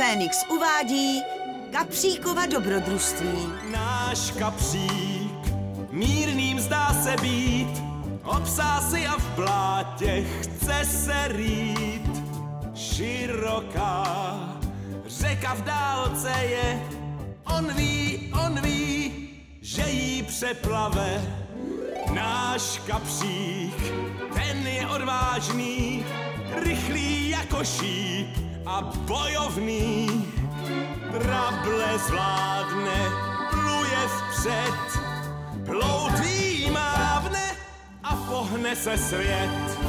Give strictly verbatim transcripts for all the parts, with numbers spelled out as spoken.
Fénix uvádí Kapříkova dobrodružství. Náš kapřík mírným zdá se být, obsásy a v blátě chce se rýt. Široká řeka v dálce je, on ví, on ví, že jí přeplave. Náš kapřík, ten je odvážný, rychlý jako šíp a bojovný. Trable zvládne, pluje vpřed, ploutví mávne a pohne se svět.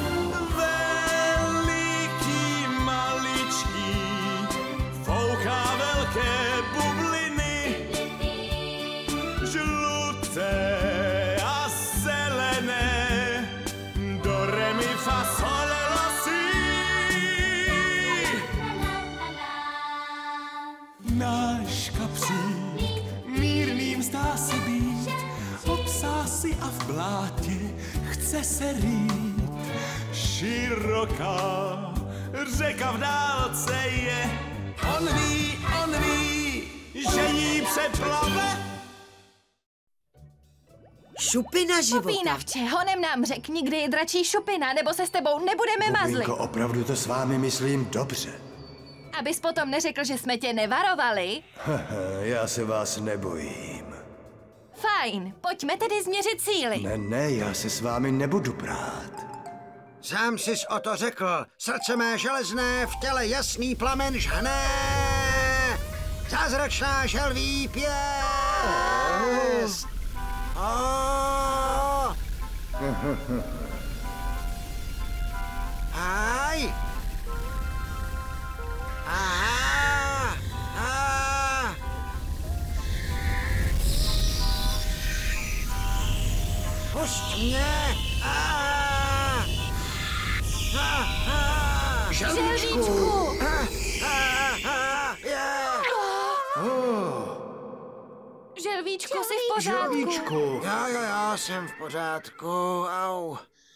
Veliký, maličký, fouká velké bubliny, žluté a zelené, do re mi fa sol la si. Náš kapřík mírným zdá se být, obsásy a v blátě chce se rýt. Široká řeka v dálce je, on ví, on ví, že jí přeplave. Šupina života. Popínavče, honem nám řekni, kdy je dračí šupina, nebo se s tebou nebudeme mazlit. Bubinko, opravdu to s vámi myslím dobře. Abys potom neřekl, že jsme tě nevarovali. Já se vás nebojím. Fajn, pojďme tedy změřit síly. Ne, ne, já se s vámi nebudu prát. Sám sis o to řekl. Srdce mé železné, v těle jasný plamen žhne. Zázračná želví pěst. Oh. Aj. Aha. Aha. Pusť mě. Aha. Aha. Želvíčku. Želvíčku, jsi v pořádku? Želvíčku. Jo, jo, jo, jsem v pořádku, au.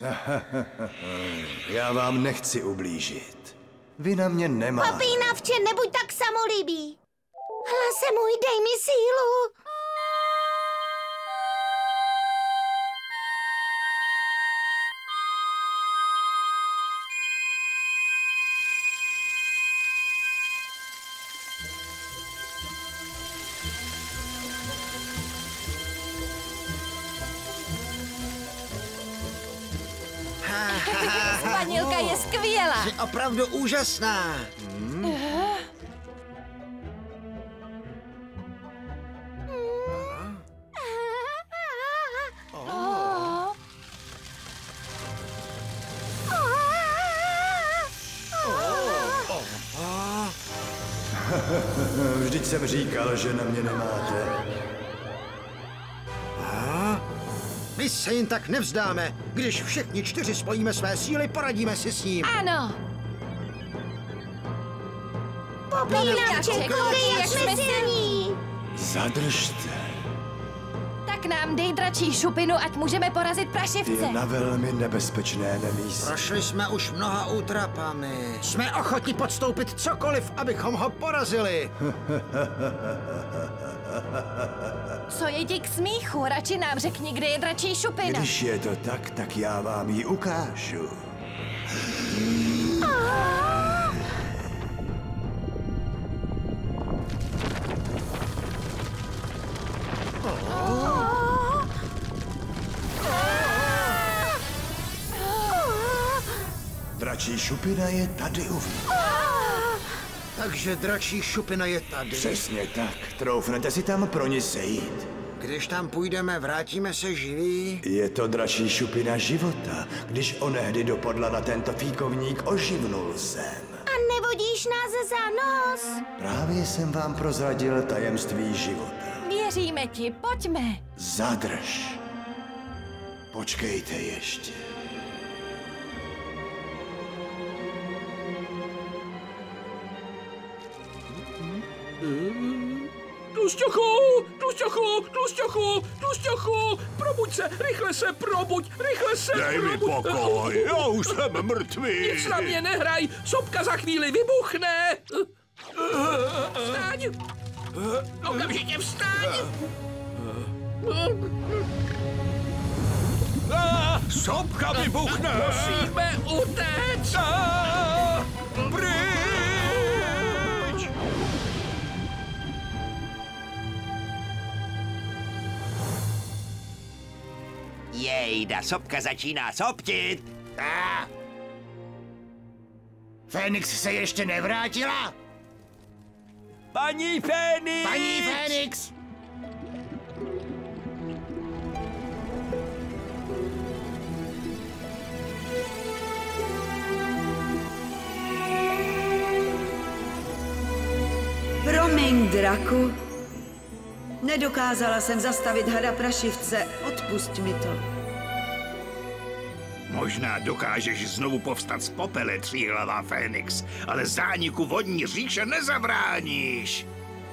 Já vám nechci ublížit. Vy na mě nemáte. Popínavče, nebuď tak samolíbý. Hlase můj, dej mi sílu. Spanilka je skvělá. Jsi opravdu úžasná. Hmm. Oh. Vždyť jsem říkal, že na mě nemáte. My se jen tak nevzdáme. Když všichni čtyři spojíme své síly, poradíme si s ním. Ano. Popínavče, koukej, jak jsme silní. Zadržte. Tak nám dej dračí šupinu, ať můžeme porazit prašivce. Je na velmi nebezpečné místě. Prošli jsme už mnoha útrapami. Jsme ochotni podstoupit cokoliv, abychom ho porazili. Co je ti k smíchu? Radši nám řekni, kde je dračí šupina. Když je to tak, tak já vám ji ukážu. Dračí šupina je tady uvnitř. Takže dračí šupina je tady. Přesně tak. Troufnete si tam pro ní sejít. Když tam půjdeme, vrátíme se živí? Je to dračí šupina života. Když onehdy dopadla na tento fíkovník, oživnul jsem. A nevodíš nás za nos? Právě jsem vám prozradil tajemství života. Věříme ti, pojďme. Zadrž. Počkejte ještě. Tlusťochu, tlusťochu, tlusťochu, tlusťochu, probuď se, rychle se probuď, rychle se Dej mi probuď. pokoj, já už jsem mrtvý. Nic na mě nehraj, sopka za chvíli vybuchne. Vstaň! Okamžitě vstaň! Sopka vybuchne! Musíme utéct! Pryč! Jejda, sopka začíná soptit. A. Fénix se ještě nevrátila? Paní Fénix! Paní Fénix! Promiň, draku. Nedokázala jsem zastavit hada prašivce. Odpusť mi to. Možná dokážeš znovu povstat z popele, tříhlavá Fénix, ale zániku vodní říše nezabráníš.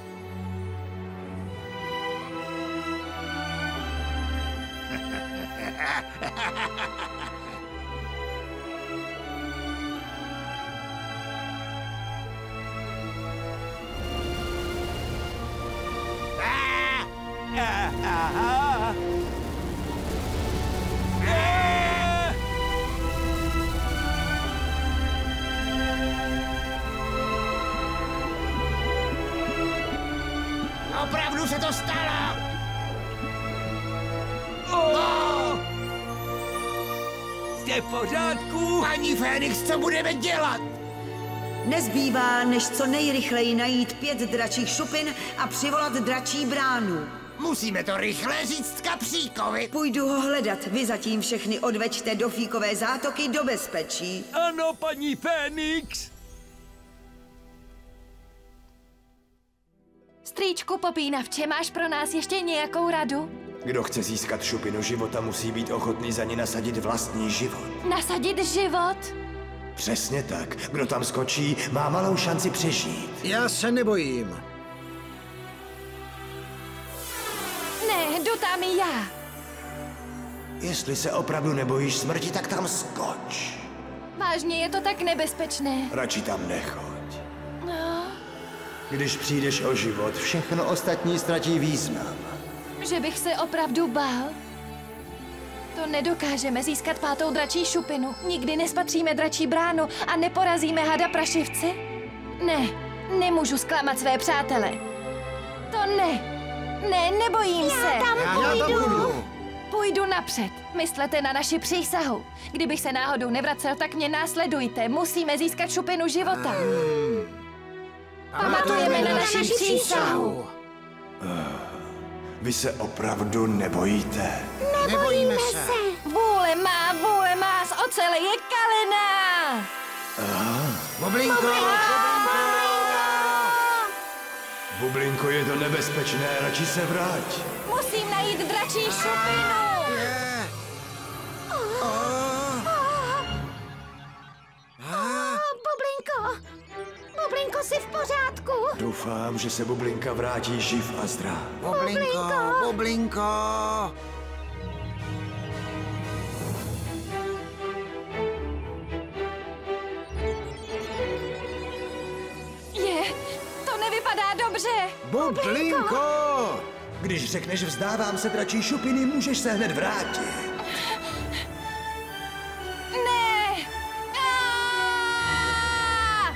Opravdu se to stalo! Jste v pořádku? Paní Fénix, co budeme dělat? Nezbývá, než co nejrychleji najít pět dračích šupin a přivolat dračí bránu. Musíme to rychle říct kapříkovi. Půjdu ho hledat, vy zatím všechny odveďte do fíkové zátoky do bezpečí. Ano, paní Fénix! Strýčku Popínavče, máš pro nás ještě nějakou radu? Kdo chce získat šupinu života, musí být ochotný za ní nasadit vlastní život. Nasadit život? Přesně tak. Kdo tam skočí, má malou šanci přežít. Já se nebojím. Ne, jdu tam i já. Jestli se opravdu nebojíš smrti, tak tam skoč. Vážně je to tak nebezpečné. Radši tam nechoď. No, Když přijdeš o život, všechno ostatní ztratí význam. že bych se opravdu bál? To nedokážeme získat pátou dračí šupinu. Nikdy nespatříme dračí bránu a neporazíme hada prašivce? Ne, nemůžu zklamat své přátele. To ne. Ne, nebojím se. Já, já tam půjdu. Půjdu napřed. Myslete na naši přísahu. Kdybych se náhodou nevracel, tak mě následujte. Musíme získat šupinu života. Pamatujeme na naši přísahu. Vy se opravdu nebojíte? Nebojíme se. Vůle má, vůle má, z ocele je kalena. Bublinko, Bublinko, je to nebezpečné, radši se vrať. Musím najít dračí šupinu. Bublinko! Bublinko, jsi v pořádku? Doufám, že se Bublinka vrátí živ a zdrav. Bublinko, Bublinko. Je, to nevypadá dobře. Bublinko! Když řekneš vzdávám se dračí šupiny, můžeš se hned vrátit. Ne. Aaaa!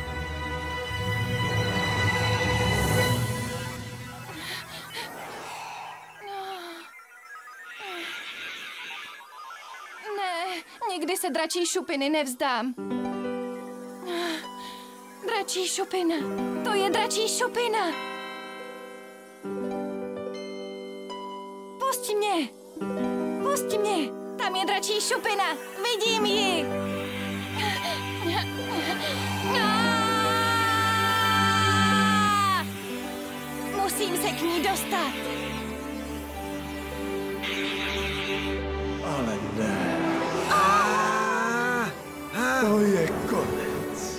Ne, nikdy se dračí šupiny nevzdám. Dračí šupina. To je dračí šupina. Pusť mě. Pusť mě. Tam je dračí šupina. Vidím ji. Musím se k ní dostat. Ale ne. To je konec.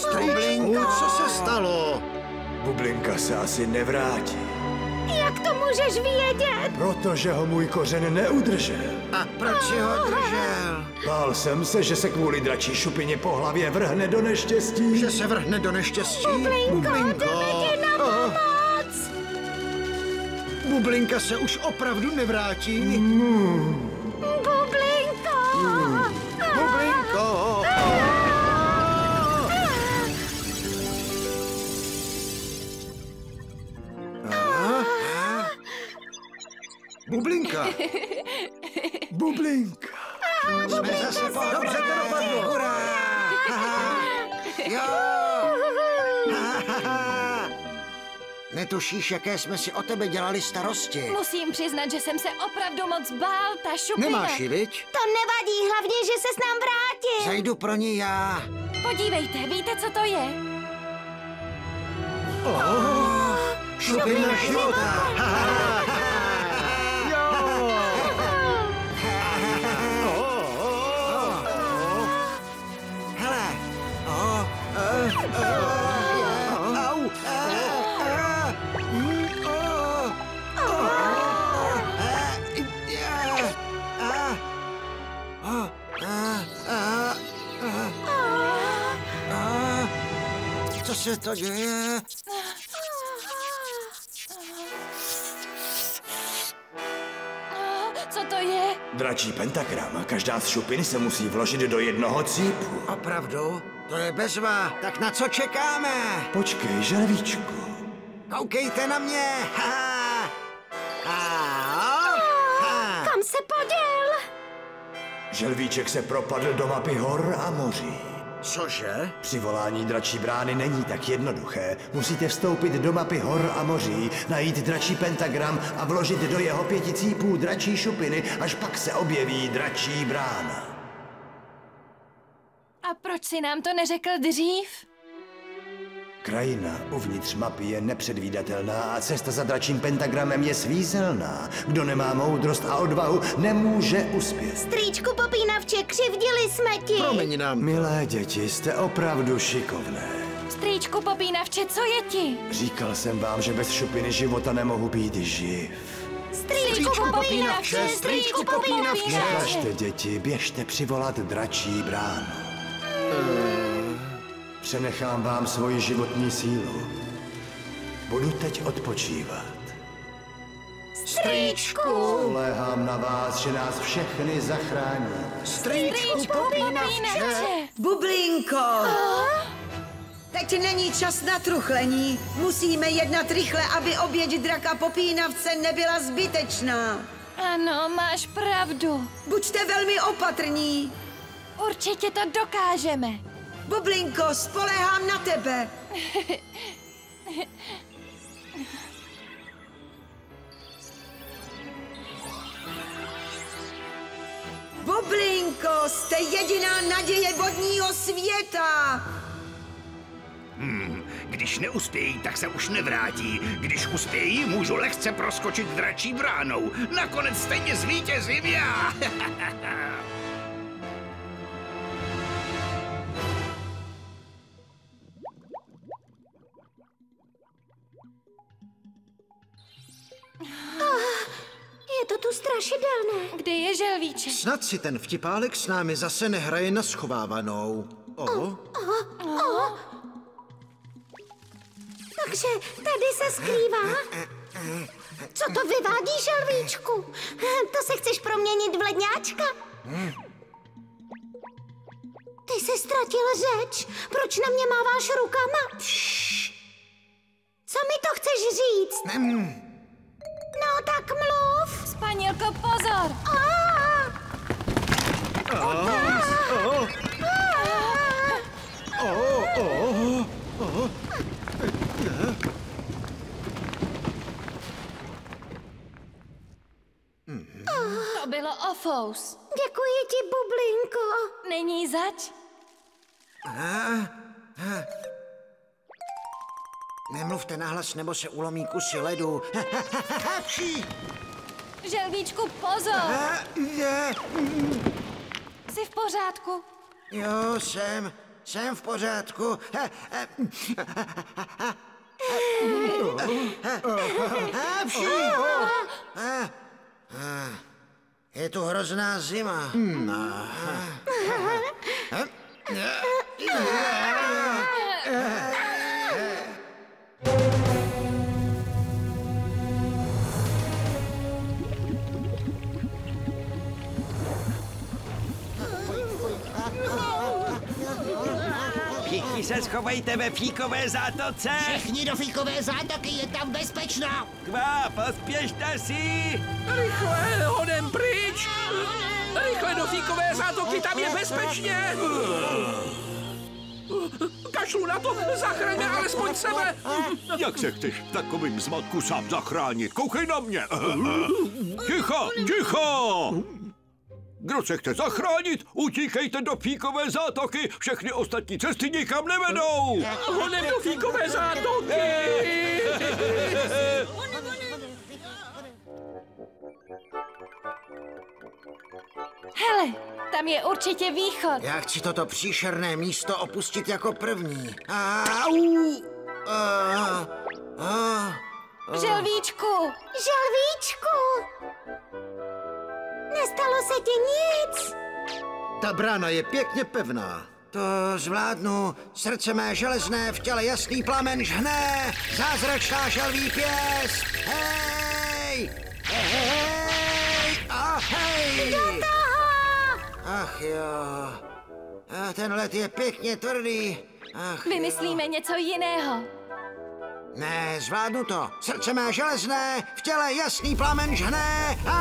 Bublinko, co se stalo? Bublinka se asi nevrátí. Jak to může můžeš vědět? Protože ho můj kořen neudržel. A proč si ho držel? Bál jsem se, že se kvůli dračí šupině po hlavě vrhne do neštěstí. Že se vrhne do neštěstí? Bublinko, Bublinko. jdeme ti na pomoc! Bublinka se už opravdu nevrátí? Hmm. Bublinko! Bublinko! Bublinka! Bublinka. Jsme zase po... Dobře to dopadlo! Hurá! Jo! Netušíš, jaké jsme si o tebe dělali starosti. Musím přiznat, že jsem se opravdu moc bál, ta šupina. Nemáš ji, viď? To nevadí, hlavně, že se s nám vrátil. Zajdu pro ní já. Podívejte, víte, co to je? Oh, šupina života. Hele. Oh, uh, uh, au. Co se to děje? Co to je? Dračí pentagram. Každá z šupin se musí vložit do jednoho cípu. Opravdu? To je bezva. Tak na co čekáme? Počkej, želvíčku. Koukejte na mě. Ha, ha. Ha. Kam se poděl? Želvíček se propadl do mapy hor a moří. Cože? Přivolání dračí brány není tak jednoduché. Musíte vstoupit do mapy hor a moří, najít dračí pentagram a vložit do jeho pěti cípů dračí šupiny, až pak se objeví dračí brána. A proč si nám to neřekl dřív? Krajina uvnitř mapy je nepředvídatelná a cesta za dračím pentagramem je svízelná. Kdo nemá moudrost a odvahu, nemůže uspět. Strýčku Popínavče, křivdili jsme ti. Promiň nám. Milé děti, jste opravdu šikovné. Strýčku Popínavče, co je ti? Říkal jsem vám, že bez šupiny života nemohu být živ. Strýčku Popínavče, strýčku Popínavče. Neplašte, děti, běžte přivolat dračí bránu. Přenechám vám svoji životní sílu. Budu teď odpočívat. Strýčku. Spoléhám na vás, že nás všechny zachrání. Strýčku Popínavče. Bublinko! Teď není čas na truchlení. Musíme jednat rychle, aby oběť draka Popínavce nebyla zbytečná. Ano, máš pravdu. Buďte velmi opatrní. Určitě to dokážeme. Bublinko, spoléhám na tebe. Bublinko, jste jediná naděje vodního světa. Hmm, když neuspějí, tak se už nevrátí. Když uspějí, můžu lehce proskočit dračí bránou. Nakonec stejně zvítězím já. Je to tu strašidelné. Kde je želvíček? Snad si ten vtipálek s námi zase nehraje na schovávanou. O? Takže tady se skrývá. Co to vyvádí, želvíčku? To se chceš proměnit v ledňáčka? Ty jsi ztratil řeč. Proč na mě máváš rukama? Co mi to chceš říct? No tak mluv. Spanělko, pozor! To bylo ofous. Děkuji ti, Bublinko. Není zač? Nemluvte nahlas, nebo se ulomí kusy ledu. Želvíčku, pozor! Jsi v pořádku? Jo, jsem, jsem v pořádku. Je tu hrozná zima. Všichni se schovejte ve fíkové zátoce. Všichni do fíkové zátoky, je tam bezpečno. Kvá, pospěšte si. Rychle, honem pryč. Rychle do fíkové zátoky, tam je bezpečně. Kašlu na to, zachraňme alespoň sebe. Jak se chceš v takovým zmatku sám zachránit? Koukej na mě. Ticho, ticho. Kdo se chce zachránit, utíkejte do fíkové zátoky. Všechny ostatní cesty nikam nevedou. Honem do fíkové zátoky. Hele, tam je určitě východ. Já chci toto příšerné místo opustit jako první. Au! A, a, Želvíčku! Želvíčku! Nestalo se ti nic? Ta brána je pěkně pevná. To zvládnu. Srdce mé železné, v těle jasný plamen žhne. Zázračná želví pěst. Hej! Hej! A hej! Do toho! Ach jo. A ten led je pěkně tvrdý. Ach Vymyslíme něco jiného. Ne, zvládnu to. Srdce mé železné, v těle jasný plamen žhne. A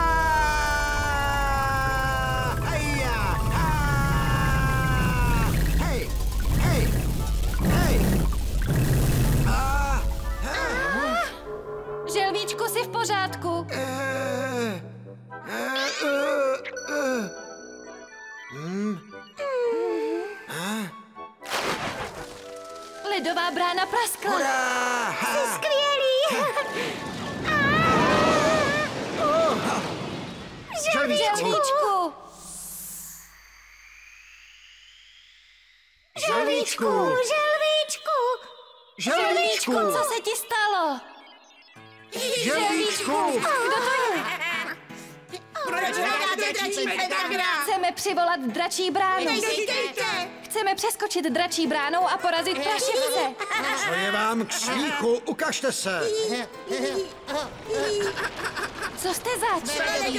hejja! A hej! Hej! Hej! A hej! Želvíčku, jsi v pořádku? Eh, eh, eh, eh. Hm? A? Ledová brána praskla. Hurá! Jsi skvělý! Želvíčku! Želvíčku! Želvíčku! Želvíčku, co se ti stalo? Želvíčku! Kdo to je? Proč hledáte dračí pentagram? Chceme přivolat dračí bránu. Chceme přeskočit dračí bránou a porazit prašivce. Co je vám k smíchu? Ukažte se! Co jste zač?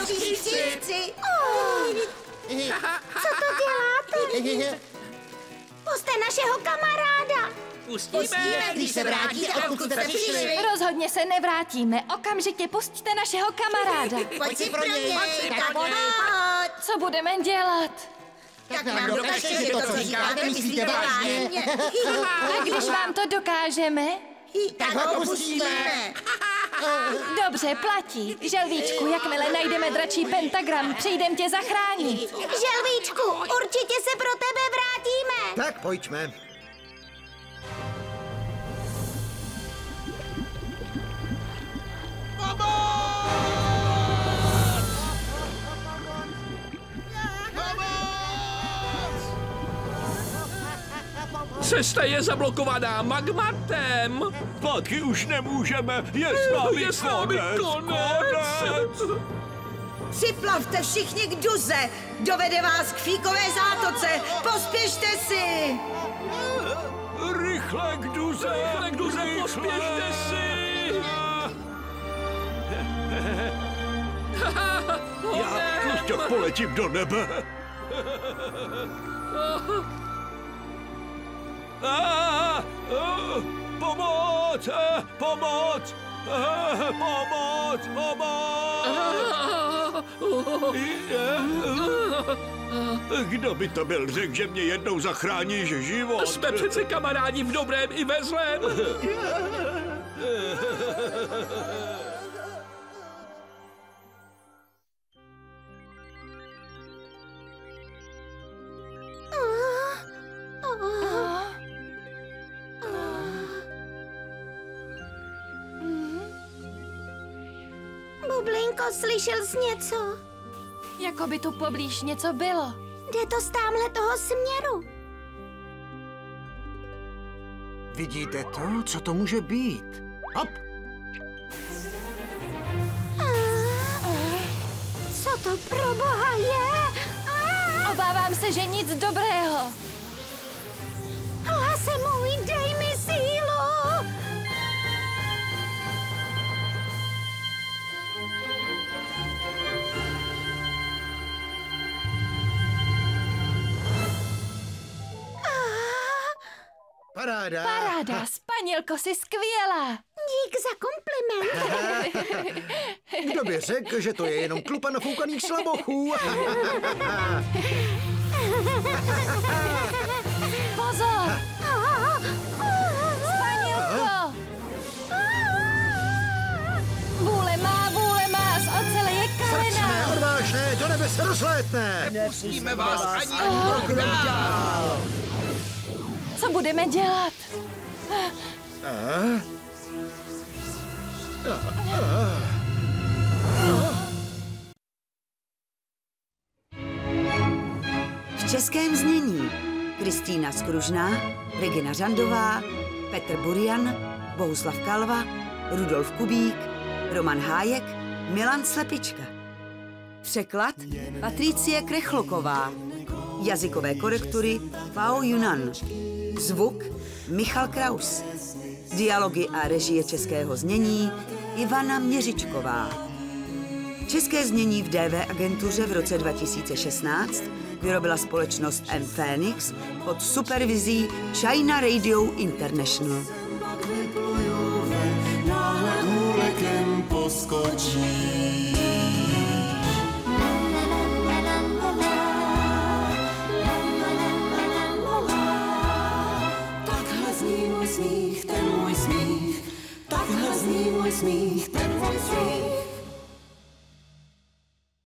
Co to děláte? Pusťte našeho kamaráda! Pustíme, když se vrátíte, odkud jste přišli. Rozhodně se nevrátíme. Okamžitě pusťte našeho kamaráda. Pojď si pro něj, tak pojď. Co budeme dělat? Tak nám dokažte, že to, co říkáte, myslíte vážně. A když vám to dokážeme? Tak ho pustíme. Dobře, platí. Želvíčku, jakmile najdeme dračí pentagram, přijdem tě zachránit. Želvíčku, určitě se pro tebe vrátíme! Tak pojďme. Cesta je zablokovaná magmatem. Zpátky už nemůžeme, je s námi Je s námi konec. Připlavte všichni k duze. Dovede vás k fíkové zátoce. Pospěšte si. Rychle k duze, Rychle k duze, pospěšte si. Já prostě poletím do nebe. Ah, ah, pomoc! eh, Pomoc! eh, Pomoc! Pomoc! Kdo by to byl řekl, že mě jednou zachráníš život? Jsme přece kamarádi v dobrém i ve zlém. Bublinko, slyšel jsi něco? Jako by tu poblíž něco bylo. Jde to z támhle toho směru. Vidíte to? Co to může být? Hop! Co to pro boha je? Obávám se, že nic dobrého. Hlase můj, dej mi sílu! Paráda! Paráda, Spanělko, jsi skvělá. Dík za kompliment. Kdo by řekl, že to je jenom klupa nafoukaných slabochů? Pozor! Spanělko! Vůle má, vůle má, z ocele je Srdčné, kalena. odvážné, do nebe se rozlétne! Nepustíme vás ani Krok dál! Co budeme dělat? V českém znění Kristýna Skružná, Regina Řandová, Petr Burian, Bohuslav Kalva, Rudolf Kubík, Roman Hájek, Milan Slepička. Překlad Patricie Krechloková. Jazykové korektury Pao Yunan. Zvuk Michal Kraus. Dialogy a režie českého znění Ivana Měřičková. České znění v D V agentuře v roce dva tisíce šestnáct vyrobila společnost M. Phoenix pod supervizí China Radio International.